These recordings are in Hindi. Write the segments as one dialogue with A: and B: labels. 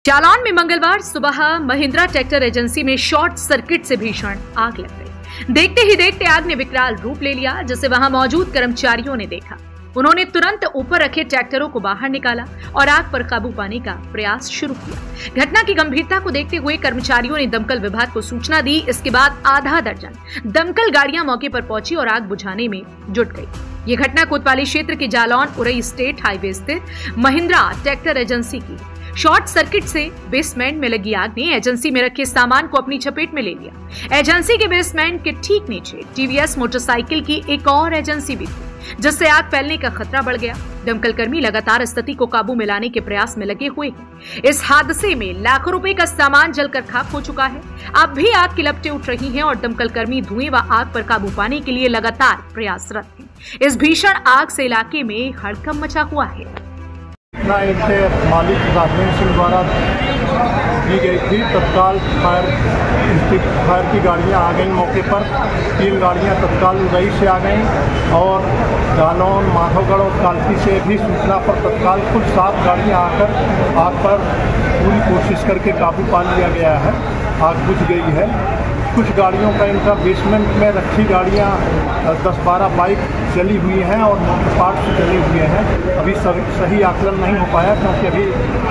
A: जालौन में मंगलवार सुबह महिंद्रा ट्रैक्टर एजेंसी में शॉर्ट सर्किट से भीषण आग लग गई। देखते ही देखते आग ने विकराल रूप ले लिया, जिसे वहां मौजूद कर्मचारियों ने देखा। उन्होंने तुरंत ऊपर रखे ट्रैक्टरों को बाहर निकाला और आग पर काबू पाने का प्रयास शुरू किया। घटना की गंभीरता को देखते हुए कर्मचारियों ने दमकल विभाग को सूचना दी। इसके बाद आधा दर्जन दमकल गाड़ियां मौके पर पहुंची और आग बुझाने में जुट गई। ये घटना कोतवाली क्षेत्र के जालौन उरई स्टेट हाईवे स्थित महिंद्रा ट्रैक्टर एजेंसी की। शॉर्ट सर्किट से बेसमेंट में लगी आग ने एजेंसी में रखे सामान को अपनी चपेट में ले लिया। एजेंसी के बेसमेंट के ठीक नीचे टीवीएस मोटरसाइकिल की एक और एजेंसी भी थी, जिससे आग फैलने का खतरा बढ़ गया। दमकल कर्मी लगातार स्थिति को काबू में लाने के प्रयास में लगे हुए हैं। इस हादसे में लाखों रुपए का सामान जलकर खाक हो चुका है। अब भी आग की लपटें उठ रही हैं और दमकल कर्मी धुएं व आग पर काबू पाने के लिए लगातार प्रयासरत हैं। इस भीषण आग से इलाके में हड़कंप मचा हुआ है।
B: इनसे मालिक राजेंद्र सिंह द्वारा दी गई थी। तत्काल फायर की गाड़ियां आ गई मौके पर। 3 गाड़ियां तत्काल उरई से आ गईं और जालौन, माधवगढ़ और कालकी से भी सूचना पर तत्काल कुल 7 गाड़ियां आकर आग पर पूरी कोशिश करके काबू पा लिया गया है। आग बुझ गई है। कुछ गाड़ियों का इनका बेसमेंट में रखी गाड़ियां 10-12 बाइक जली हुई हैं और मोटर पार्ट्स जले हुए हैं। अभी सही आकलन नहीं हो पाया क्योंकि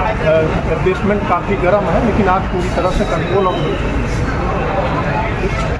B: अभी बेसमेंट काफ़ी गर्म है, लेकिन आग पूरी तरह से कंट्रोल